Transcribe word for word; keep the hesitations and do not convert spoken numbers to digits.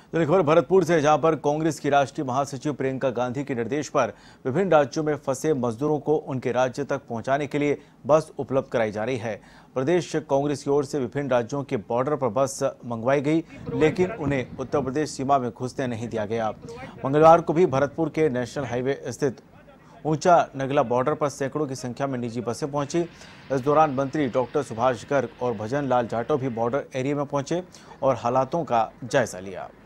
तो खबर भरतपुर से, जहां पर कांग्रेस की राष्ट्रीय महासचिव प्रियंका गांधी के निर्देश पर विभिन्न राज्यों में फंसे मजदूरों को उनके राज्य तक पहुंचाने के लिए बस उपलब्ध कराई जा रही है। प्रदेश कांग्रेस की ओर से विभिन्न राज्यों के बॉर्डर पर बस मंगवाई गई, लेकिन उन्हें उत्तर प्रदेश सीमा में घुसने नहीं दिया गया। मंगलवार को भी भरतपुर के नेशनल हाईवे स्थित ऊंचा नगला बॉर्डर पर सैकड़ों की संख्या में निजी बसें पहुंची। इस दौरान मंत्री डॉक्टर सुभाष गर्ग और भजन लाल जाटव भी बॉर्डर एरिया में पहुंचे और हालातों का जायजा लिया।